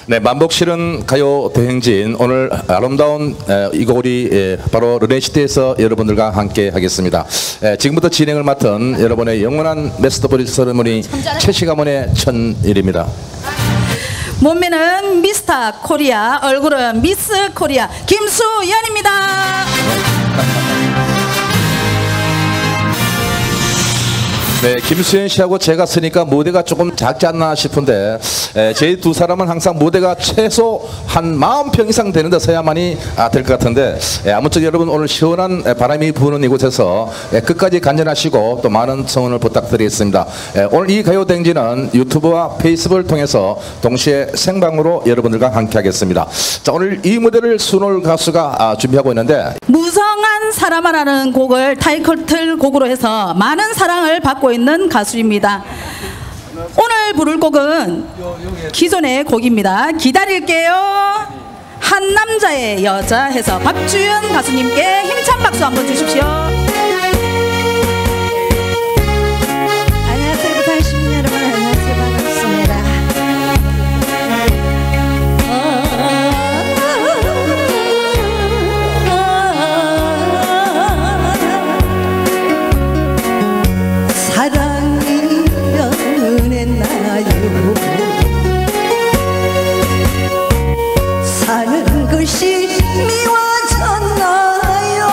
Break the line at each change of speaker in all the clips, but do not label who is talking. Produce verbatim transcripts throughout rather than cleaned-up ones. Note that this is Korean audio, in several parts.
네, 만복실은 가요 대행진 오늘 아름다운 에, 이 곡이 에, 바로 르네시티에서 여러분들과 함께 하겠습니다. 에, 지금부터 진행을 맡은 여러분의 영원한 메스터 브릿 세레머니 최씨 가문의 천일입니다.
몸매는 미스터 코리아, 얼굴은 미스 코리아 김수연입니다.
네, 김수현 씨하고 제가 쓰니까 무대가 조금 작지 않나 싶은데 에, 저희 두 사람은 항상 무대가 최소 한 사십 평 이상 되는 데 서야만이 아, 될 것 같은데 에, 아무튼 여러분 오늘 시원한 에, 바람이 부는 이곳에서 에, 끝까지 간절하시고 또 많은 성원을 부탁드리겠습니다. 에, 오늘 이 가요댕지는 유튜브와 페이스북을 통해서 동시에 생방으로 여러분들과 함께 하겠습니다. 자, 오늘 이 무대를 순월 가수가 아, 준비하고 있는데
무성한 사람아라는 곡을 타이틀 곡으로 해서 많은 사랑을 받고 있는 가수입니다. 오늘 부를 곡은 기존의 곡입니다. 기다릴게요. 한 남자의 여자 해서 박주연 가수님께 힘찬 박수 한번 주십시오.
안녕하세요. 부산시민 여러분, 안녕하세요. 반갑습니다. 사랑이 변했나요? 사는 것이 미워졌나요?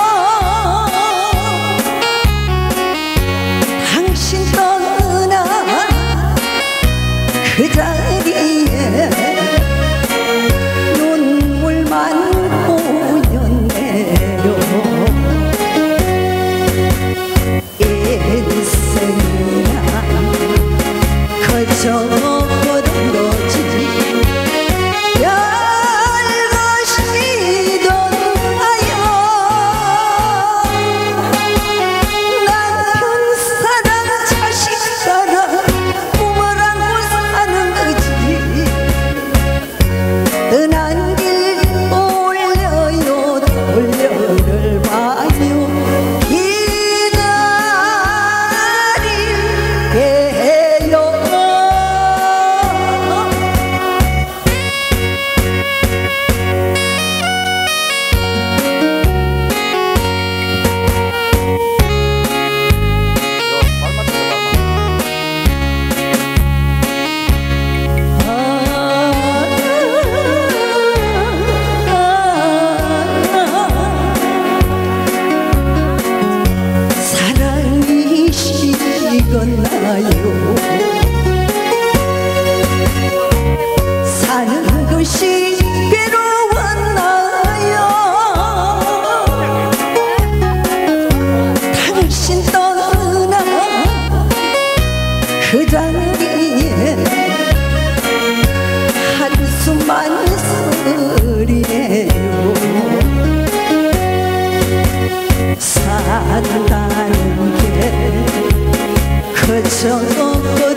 당신 떠나 그 자리에 눈물만 보였네요. 그저 모든 거지 별것이던가요. 남편 사랑 자식 사랑 꿈을 안고 사는 거지. 떠난 길 돌려요 돌려를 봐요. 기다릴게요. 사랑이 식었나요? 사는 것이 괴로웠나요? 당신 떠나 그 자리에 한숨만 쓰리네요. 산다는 게 그저